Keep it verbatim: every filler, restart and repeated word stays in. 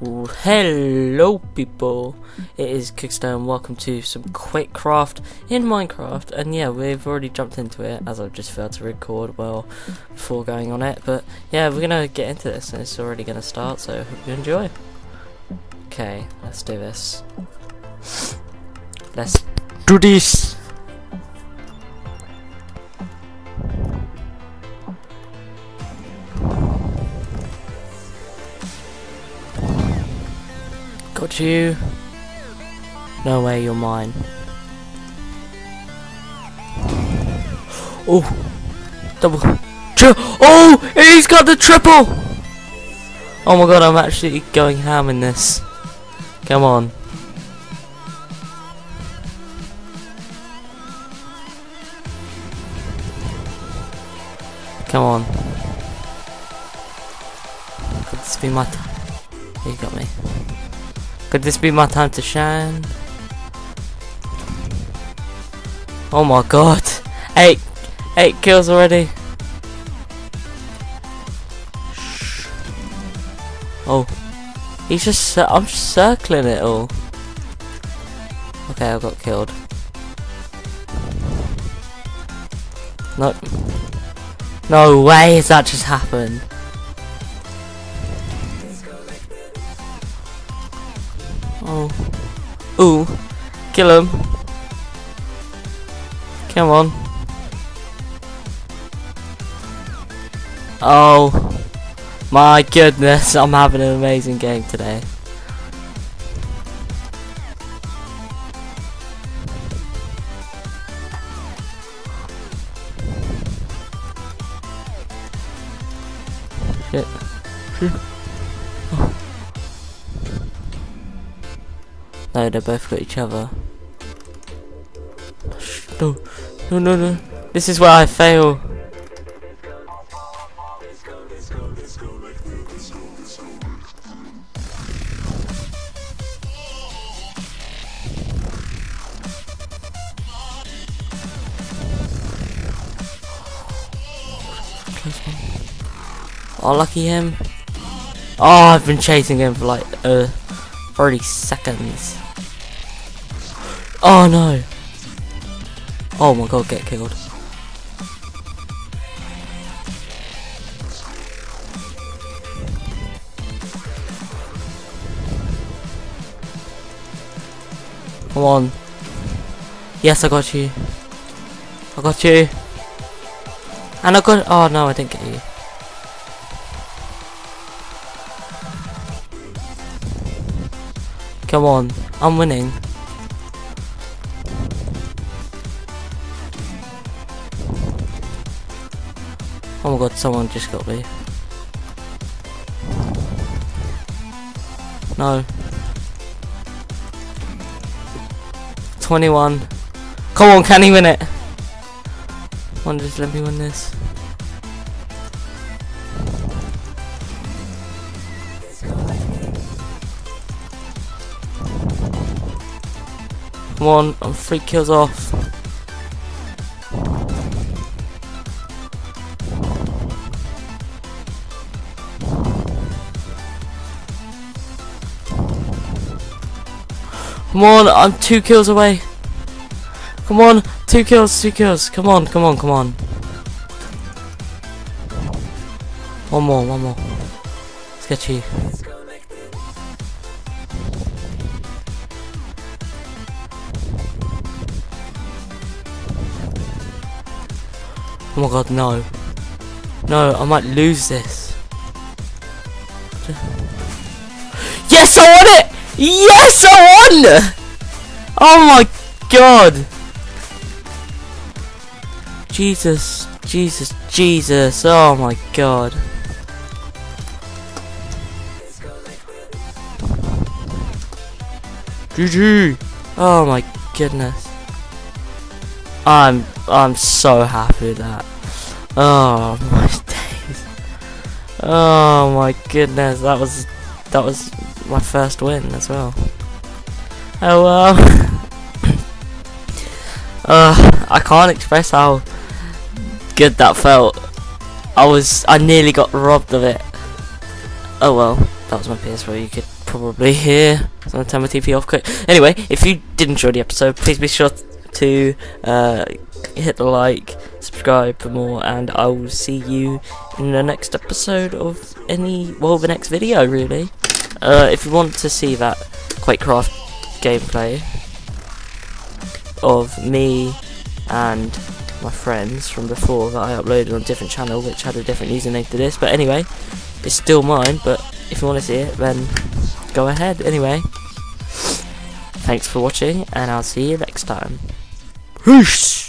Ooh, hello people, it is Kickstone. Welcome to some quick craft in Minecraft, and yeah, we've already jumped into it as I've just failed to record well before going on it, but yeah, we're gonna get into this and it's already gonna start, so hope you enjoy. Okay, let's do this. Let's do this! Got you. No way, you're mine. Oh, double. Tri oh, he's got the triple. Oh my god, I'm actually going ham in this. Come on. Come on. Could this be my time? You got me. Could this be my time to shine? Oh my god. Eight eight kills already. Oh. He's just I'm just circling it all. Okay, I got killed. No. No way has that just happened. Oh. Ooh. Kill him. Come on. Oh. My goodness, I'm having an amazing game today. Shit. Shit. Oh. No, they both got each other. No, no, no, no. This is where I fail. Oh, lucky him. Oh, I've been chasing him for like uh, thirty seconds. Oh no. Oh my god, get killed. Come on. Yes, I got you. I got you. And I got. Oh no, I didn't get you. Come on, I'm winning. Oh my god, someone just got me. No. twenty-one. Come on, can he win it? Come on, just let me win this. Come on, I'm three kills off. Come on, I'm two kills away. Come on, two kills, two kills. Come on, come on, come on. One more, one more. Let's get you. Oh my god, no. No, I might lose this. Yes, I won it! Yes, I won! Oh my god. Jesus, Jesus, Jesus. Oh my god. G G. Oh my goodness. I'm I'm so happy with that. Oh my days. Oh my goodness, that was that was my first win as well. Oh well. uh, I can't express how good that felt. I was I nearly got robbed of it. Oh well, that was my P S four. You could probably here. So I'm gonna turn my T V off quick. Anyway, if you did enjoy the episode, please be sure to uh, hit the like, subscribe for more, and I will see you in the next episode of any, well, the next video really. Uh, if you want to see that Quakecraft gameplay of me and my friends from before that I uploaded on a different channel, which had a different username to this, but anyway, it's still mine. But if you want to see it, then go ahead. Anyway, thanks for watching, and I'll see you next time. Peace.